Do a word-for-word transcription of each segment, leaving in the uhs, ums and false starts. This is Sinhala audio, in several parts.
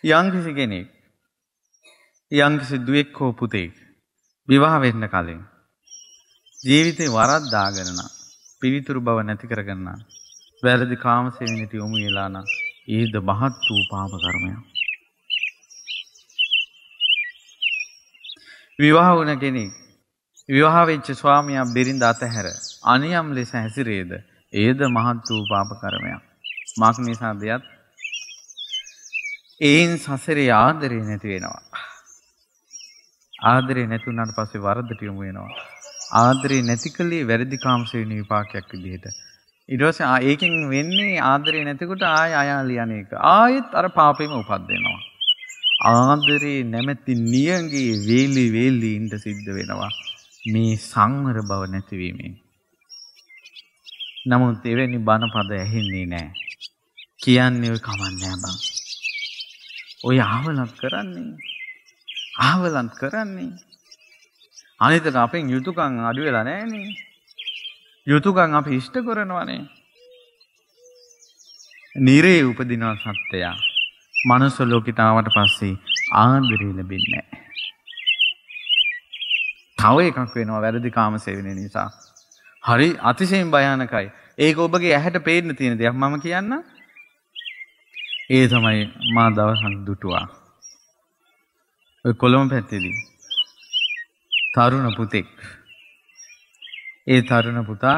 යම්කිසි කෙනෙක් යම්කිසි දුවෙක් හෝ පුතෙක් විවාහ වෙන්න කලින් ජීවිතේ වරද්දාගෙන නම් පිවිතුරු බව නැති කරගෙන නම් වැරදි කාමසේවනට යොමු වෙලා නම් ඒද මහත් වූ පාප කර්මයක්. විවාහ වුණ කෙනෙක් විවාහ වෙච්ච ස්වාමියා බිරිඳ අතහැර අනියම් ලෙස හැසිරේද ඒද මහත් වූ පාප කර්මයක්. මාක් නිසා දෙයක් ඒන් සසරේ ආදරේ නැති වෙනවා. ආදරේ නැති වුණාට පස්සේ වරදට යොමු වෙනවා. ආදරේ නැති කලේ වැරදි කාමසේවන විපාකයක් විදිහට. ඊට පස්සේ ඒකෙන් වෙන්නේ ආදරේ නැතිකොට ආය අයාලි අනේක. ආයෙත් අර පාපෙම උපදිනවා. ආදරේ නැමැති නියඟේ වේලි වේලි ඉඳ සිද්ධ වෙනවා. මේ සංවර බව නැතිවීමෙන්. නමුත් එවැනි බණ පද ඇහෙන්නේ නැහැ. කියන්නේ ඔය කමන්නේ බං. ඔය ආවලක් කරන්නේ. ආවලක් කරන්නේ. අනිතක අපෙන් යුතුයකම් අඩු වෙලා නැහනේ. යුතුයකම් අපි ඉෂ්ට කරනවානේ. නිරේ උපදිනවා සත්‍යය. මනුස්ස ලෝකයට ආවට පස්සේ ආදරේ ලැබෙන්නේ නැහැ. තව එකක් වෙනවා වැරදි කාමසේවනය නිසා. හරි අතිශයින් භයානකයි. ඒක ඔබගේ ඇහැට පේන්න තියෙන දෙයක් මම කියන්න. ඒ තමයි මා දවසක් දුටුවා. ඔය කොළඹ පැත්තේදී තරුණ පුතෙක්. ඒ තරුණ පුතා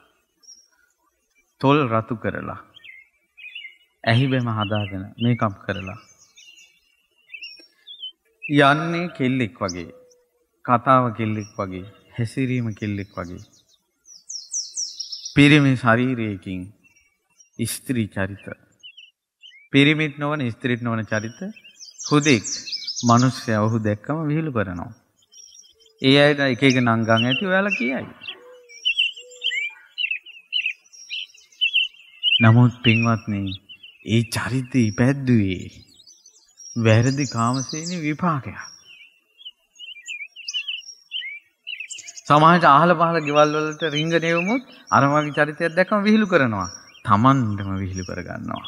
තොල් රතු කරලා ඇහි බැම හදාගෙන මේකප් කරලා යන්නේ කෙල්ලෙක් වගේ. කතාව කෙල්ලෙක් වගේ. හැසිරීම කෙල්ලෙක් වගේ. පිරිමි ශරීරයකින් ස්ත්‍රී චරිත. පිරිමිත් නොවන ස්ත්‍රීත් නොවන චරිත හුදෙක් මිනිස්සයා ඔහු දැක්කම විහිළු කරනවා. ඒ අයට එක එක නංගන් ඇති ඔයාලා කියයි. නමුත් පින්වත්නි ඒ චරිතය ඉපැද්දුවේ වැරදි කාමසේවනයේ විපාකයක්. සමාජයට අහල පහල ගෙවල් වලට රිංගනේ වුමුත් අර වගේ චරිතයක් දැක්කම විහිළු කරනවා. Tamanටම විහිළු කරගන්නවා.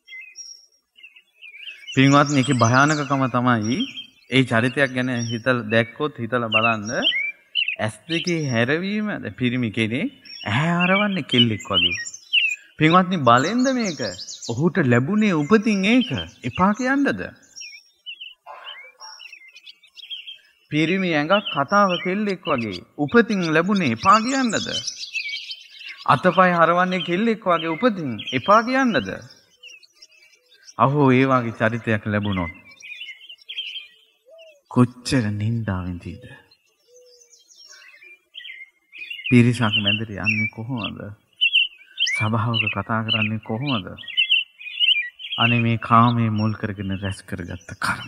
පින්වත්නි ඒකේ භයානකකම තමයි ඒ චරිතයක් ගැන හිතලා දැක්කොත් හිතලා බලන්න ඇස් දෙකේ හැරවීම පිරිමි කෙනේ ඇහැ ආරවන්නේ කෙල්ලෙක් වගේ. පින්වත්නි බලෙන්ද මේක? ඔහුට ලැබුණේ උපතින් ඒක එපා කියන්නද? පිරිමි ඇඟක් කතාව කෙල්ලෙක් වගේ උපතින් ලැබුණේ එපා කියන්නද? අතපය හරවන්නේ කෙල්ලෙක් වගේ උපතින් එපා කියන්නද? අහෝ ඒ වගේ චරිතයක් ලැබුණොත් කොච්චර නින්දාවෙන්දීද? පිරිසක් මැදට යන්නේ කොහොමද? සභාවක කතා කරන්නේ කොහොමද? අනේ මේ කාමයේ මුල් කරගෙන රැස් කරගත්ත කර්ම.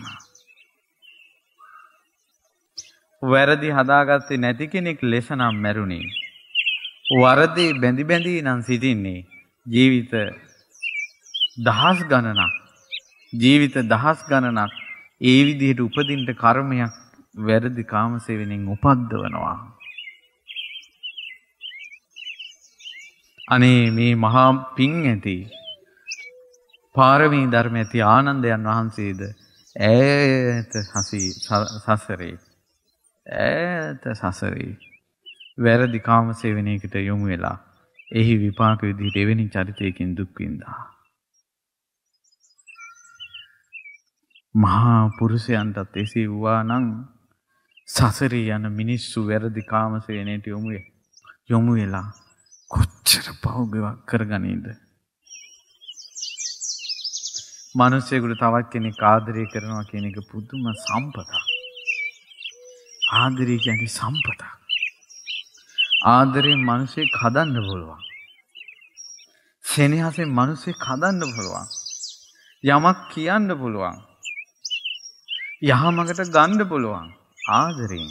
වැරදි හදාගත්තේ නැති කෙනෙක් ලෙස නම් මැරුණේ. වරදේ බැඳි බැඳි නම් සිටින්නේ ජීවිත දහස් ගණනක්. ජීවිත දහස් ගණනක් ඒ විදිහට උපදින්න කර්මයක් වැරදි කාමසේවණෙන් උපද්දවනවා. අනේ මේ මහා පිං ඇති පාරමී ධර්ම ඇති ආනන්දයන් වහන්සේද ඈත හසී සසරේ ඈත සසරේ වැරදි කාමසේවණයකට යොමු වෙලා එහි විපාක විදිහට එවැනි චරිතයකින් දුක් විඳා. මහා පුරුෂයන්ටත් එසේ වුණා නම් සසරේ යන මිනිස්සු වැරදි කාමසේවණයට යොමු යොමු වෙලා කොච්චර පව්ගවක් කරගනීද? මිනිස්සුෙකුට තවත් කෙනෙක් ආදරය කරනවා කියන එක පුදුම සම්පතක්. ආදරය කියන්නේ සම්පතක්. ආදරයෙන් මිනිස්සෙක් හදන්න පුළුවන්. සෙනෙහසෙන් මිනිස්සෙක් හදන්න පුළුවන්. යමක් කියන්න පුළුවන්. යහමකට ගන්න පුළුවන්. ආදරයෙන්.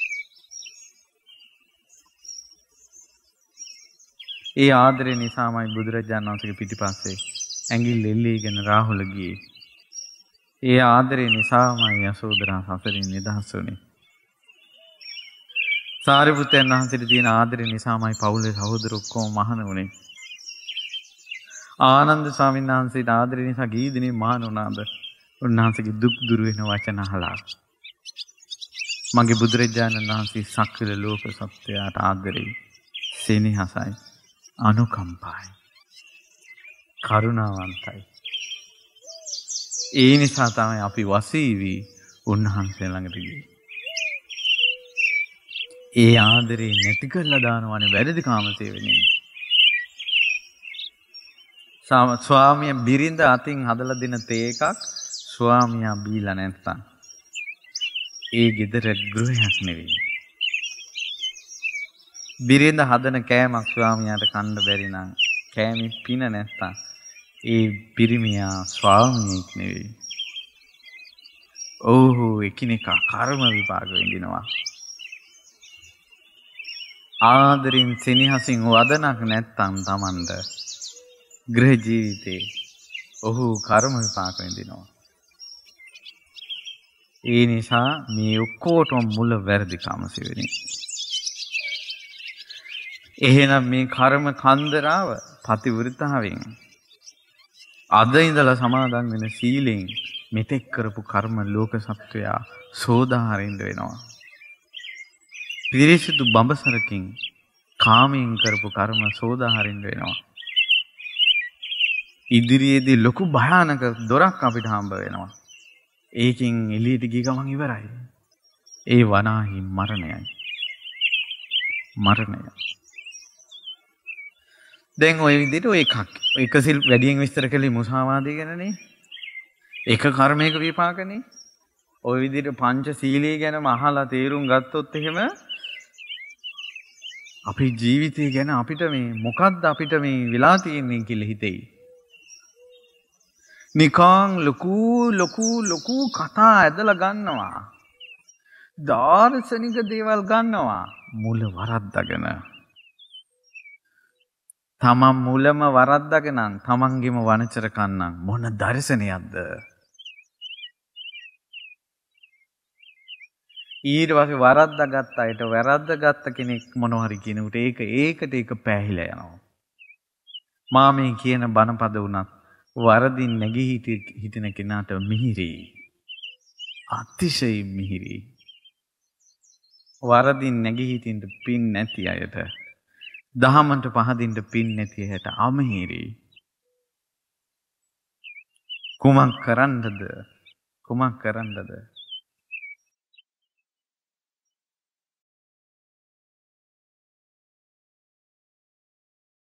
ඒ ආදරය නිසාමයි බුදුරජාණන් වහන්සේගේ පිටිපස්සේ ඇඟිල්ල එල්ලීගෙන රාහුල ගියේ. ඒ ආදරය නිසාමයි යසෝදරා සසරින් නිදහස් වුනේ. සාරිපුත්තයන් වහන්සේට තියෙන ආදරය නිසාමයි පවුලේ සහෝදර ඔක්කොම මහාන වුනේ. ආනන්ද ස්වාමීන් වහන්සේට ආදරය නිසා ගිහිදිනේ මහාන වුණාද? උන්වහන්සේගේ දුක් දුරු වෙන වචන අහලා මගේ බුදුරජාණන් වහන්සේ සක්‍ර ලෝක සත්‍යයට ආදරේ සෙනෙහසයි අනුකම්පායි කරුණාවන්තයි. ඒ නිසා තමයි අපි වසීවි උන්වහන්සේ ළඟට ගියේ. ඒ ආදරේ නැති කරලා දානවනේ වැරදි කාමසේවනේ. ස්වාමියා බිරිඳ අතින් හදලා දෙන තේ එකක් ස්වාමියා බීලා නැත්තම් ඒ ගෙදර ගෘහයක් නෙවෙයි. බිරිඳ හදන කෑමක් ස්වාමියාට කන්න බැරි නම් කෑමේ පින නැත්තම් ඒ පිරිමියා ස්වාමියෙක් නෙවෙයි. ඔහු එකිනෙකා කර්ම විපාක විඳිනවා. ආදරින් සෙනෙහසින් වදනක් නැත්තම් Tamanට ගෘහ ජීවිතේ ඔහු කර්ම විපාක විඳිනවා. ඒ නිසා මේ ඔක්කොටම මුල වැරදි කාමසේවණි. එහෙනම් මේ කර්ම කන්දරාව පතිවෘතාවෙන් අද ඉඳලා සමාදන් වෙන සීලෙන් මෙතෙක් කරපු කර්ම ලෝක සත්වයා සෝදාහරින්න වෙනවා. පිරිසිදු බඹසරකින් කාමයෙන් කරපු කර්ම සෝදාහරින්න වෙනවා. ඉදිරියේදී ලොකු භයානක දොරක් අපිට හම්බ වෙනවා. ඒකින් එළියට ගිය ගමන් ඉවරයි. ඒ වනාහි මරණයයි. මරණය. දැන් ওই විදිහට ඔය එකක් එක සිල් වැඩියෙන් විස්තර කළේ මුසාවාදී ගැනනේ. එක කර්මයක විපාකනේ. ওই විදිහට පංච සීලයේ ගැනම අහලා තේරුම් ගත්තොත් එහෙම අපේ ජීවිතය ගැන අපිට මේ මොකද්ද අපිට මේ වෙලා තියෙන්නේ කියලා හිතෙයි. නිකං ලොකු ලොකු ලොකු කතා ඇදලා ගන්නවා. දාර්ශනික දේවල් ගන්නවා. මුල වරද්දගෙන. තමන් මුලම වරද්දගෙන නම් තමන්ගේම වනචර කන්නම් මොන දර්ශනයක්ද? ඊට පස්සේ වරද්දාගත්ත අයට වැරද්දාගත්ත කෙනෙක් මොනවා හරි කියනකොට ඒක ඒකට ඒක පෑහිලා යනවා. මා මේ කියන බණපද උනත් වරදින් නැගී හිටින කෙනාට මිහිරි. අතිශය මිහිරි. වරදින් නැගී හිටින්න පින් නැති අයට දහමන්ට පහදින්න පින් නැති අයට අමිහිරි. කුමක් කරන්නද? කුමක් කරන්නද?